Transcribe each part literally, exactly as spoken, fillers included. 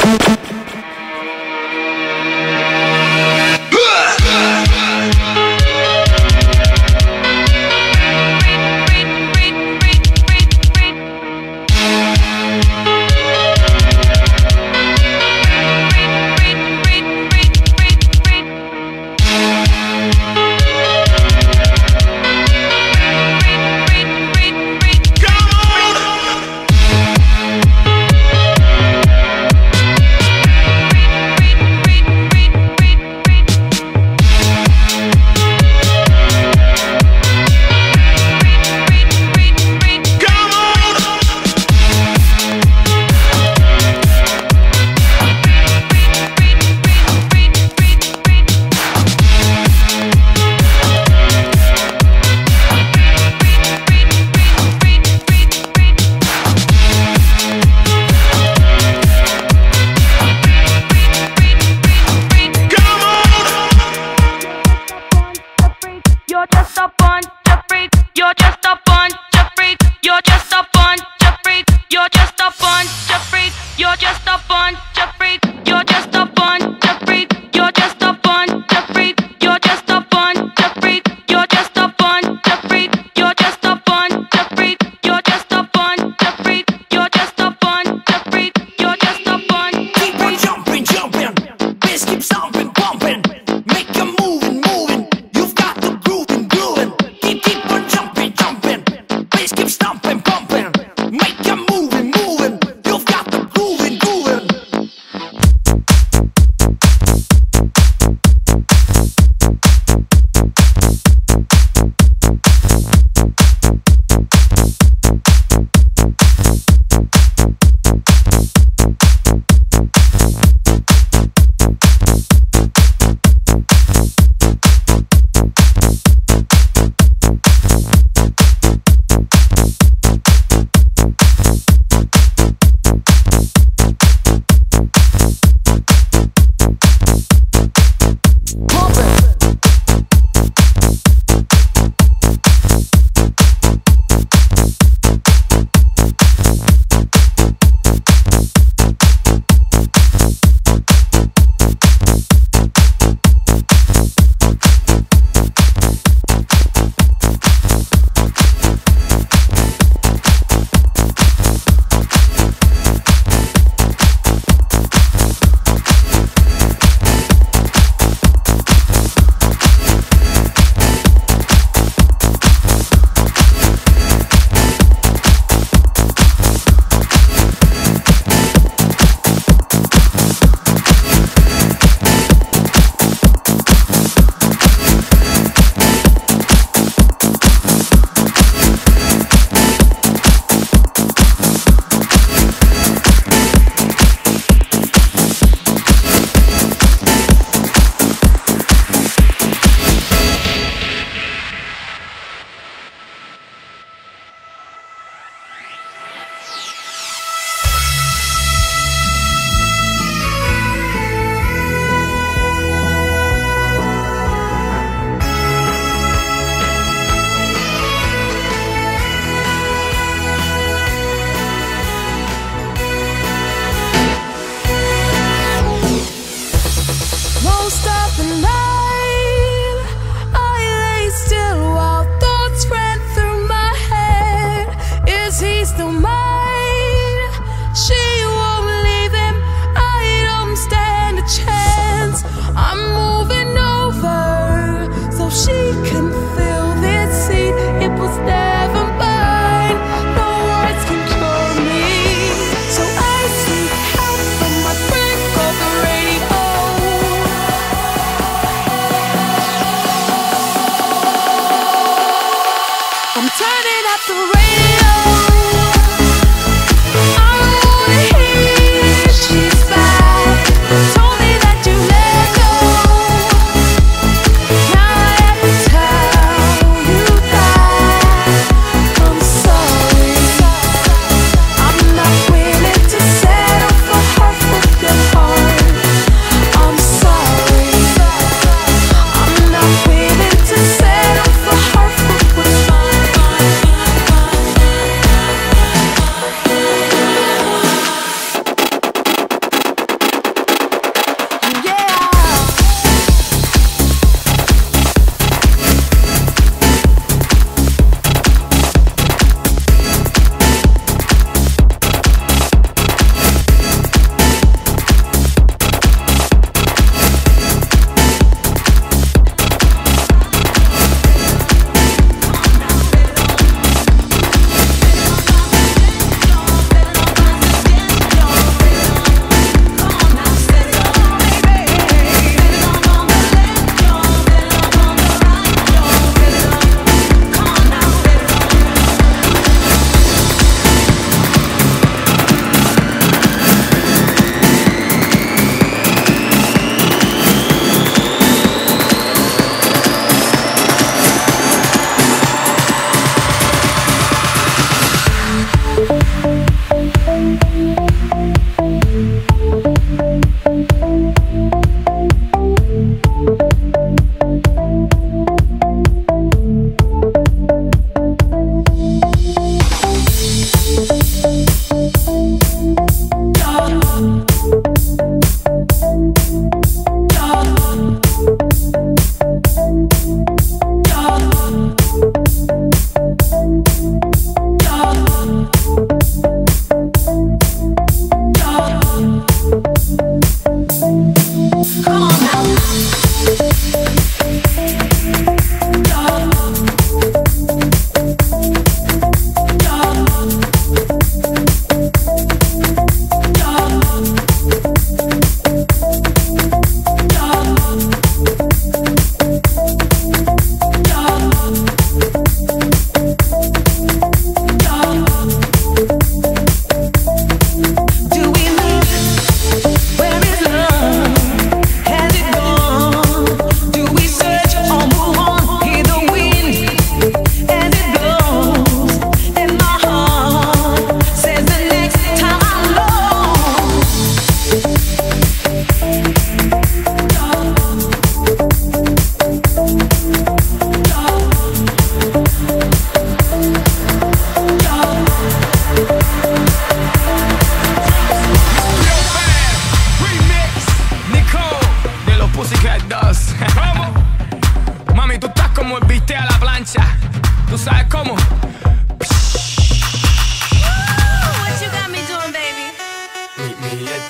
Make you moving, moving. You've got the grooving, grooving.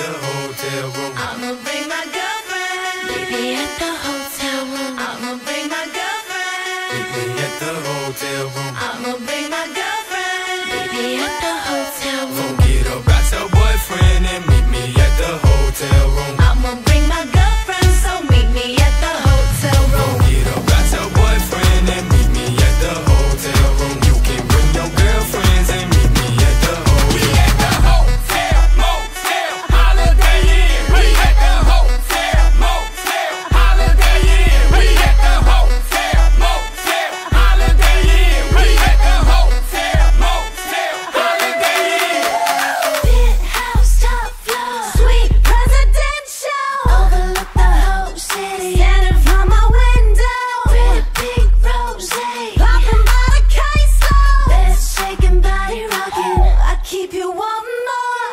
the hotel room. I'ma bring my girlfriend. Meet me at the hotel room. I'ma bring my girlfriend. Meet me at the hotel room. I'ma bring my girlfriend. Meet me at the hotel room. Forget about your boyfriend and meet me at the hotel room. I'ma bring my girlfriend, so meet me at the hotel room. Forget about your boyfriend and meet me at the hotel room. You can bring your girlfriends and meet me at the hotel. We at the hotel, motel, Holiday Inn. We at the hotel, motel, Holiday Inn. We at the hotel, motel, Holiday Inn. We at the hotel, motel, Holiday Inn. Penthouse, top floor, suite presidential. Overlook the whole city. Standing from my window. Pretty pink rosé, popping by the caseload. Best shaking, body rocking. I keep you one more.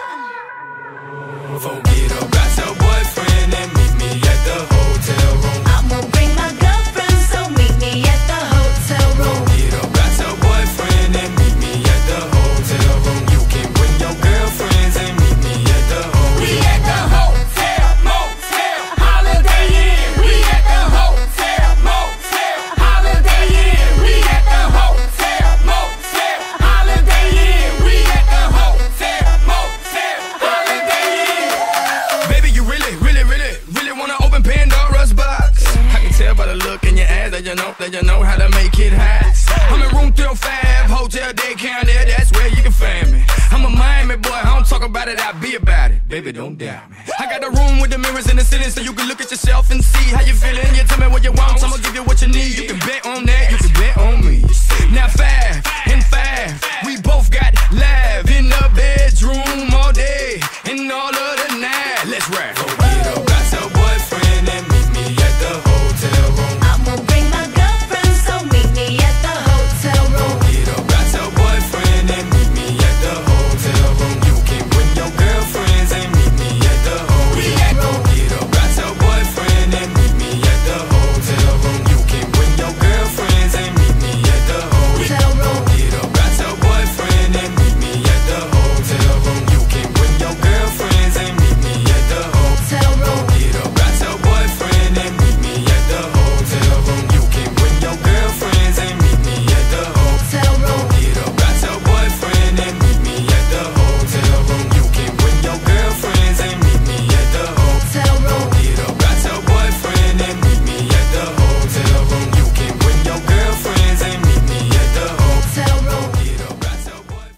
Forget about your boyfriend and meet me at the hotel room. I'ma bring my girlfriend, so meet me at the hotel room. Forget about your boyfriend and meet me at the hotel room. You can bring your girlfriends and meet me at the We hotel. at the hotel, motel, Holiday Inn. We at the hotel, motel, Holiday Inn. We at the hotel, motel, Holiday Inn. We at the hotel, motel, Holiday Inn. Baby, you really, really, really, really wanna open Pandora's box? I can tell by the look in your eyes that you know, that you know how to make it hot. I'm in room three oh five, hotel day count there, that's where you can find me. I'm a Miami boy, I don't talk about it, I be about it. Baby, don't doubt me. I got a room with the mirrors in the ceiling so you can look at yourself and see how you feeling. You tell me what you want, I'ma give you what you need. You can bet on that, you can bet on me. Now five and five, we both got live in the bedroom all day and all of the night. Let's ride.